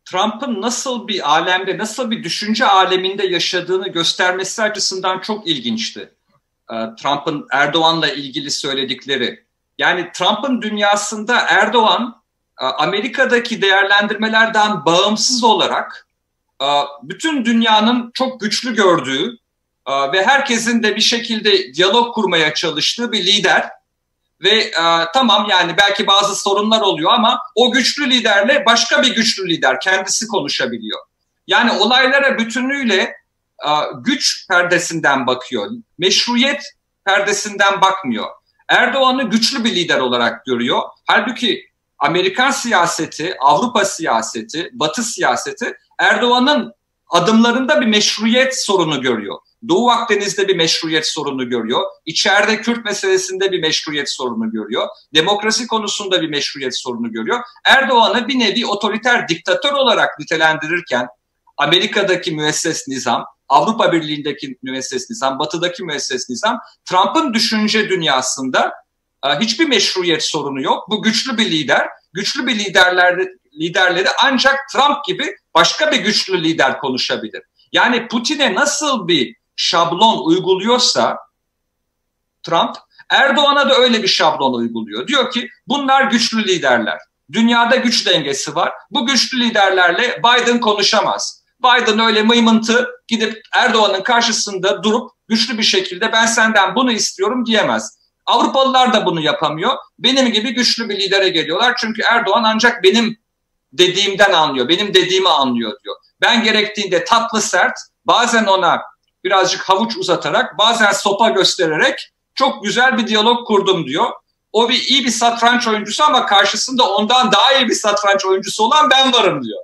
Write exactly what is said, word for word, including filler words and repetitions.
Trump'ın nasıl bir alemde, nasıl bir düşünce aleminde yaşadığını göstermesi açısından çok ilginçti. Trump'ın Erdoğan'la ilgili söyledikleri. Yani Trump'ın dünyasında Erdoğan Amerika'daki değerlendirmelerden bağımsız olarak bütün dünyanın çok güçlü gördüğü ve herkesin de bir şekilde diyalog kurmaya çalıştığı bir lider. Ve tamam, yani belki bazı sorunlar oluyor ama o güçlü liderle başka bir güçlü lider kendisi konuşabiliyor. Yani olaylara bütünüyle güç perdesinden bakıyor, meşruiyet perdesinden bakmıyor. Erdoğan'ı güçlü bir lider olarak görüyor. Halbuki Amerikan siyaseti, Avrupa siyaseti, Batı siyaseti Erdoğan'ın adımlarında bir meşruiyet sorunu görüyor. Doğu Akdeniz'de bir meşruiyet sorunu görüyor. İçeride Kürt meselesinde bir meşruiyet sorunu görüyor. Demokrasi konusunda bir meşruiyet sorunu görüyor. Erdoğan'ı bir nevi otoriter diktatör olarak nitelendirirken Amerika'daki müesses nizam, Avrupa Birliği'ndeki müesses nizam, Batı'daki müesses nizam, Trump'ın düşünce dünyasında hiçbir meşruiyet sorunu yok. Bu güçlü bir lider. Güçlü bir liderler, liderleri ancak Trump gibi başka bir güçlü lider konuşabilir. Yani Putin'e nasıl bir şablon uyguluyorsa Trump, Erdoğan'a da öyle bir şablon uyguluyor. Diyor ki bunlar güçlü liderler. Dünyada güç dengesi var. Bu güçlü liderlerle Biden konuşamaz. Biden öyle mıymıntı gidip Erdoğan'ın karşısında durup güçlü bir şekilde ben senden bunu istiyorum diyemez. Avrupalılar da bunu yapamıyor. Benim gibi güçlü bir lidere geliyorlar. Çünkü Erdoğan ancak benim dediğimden anlıyor. Benim dediğimi anlıyor diyor. Ben gerektiğinde tatlı sert, bazen ona birazcık havuç uzatarak, bazen sopa göstererek çok güzel bir diyalog kurdum diyor. O bir iyi bir satranç oyuncusu ama karşısında ondan daha iyi bir satranç oyuncusu olan ben varım diyor.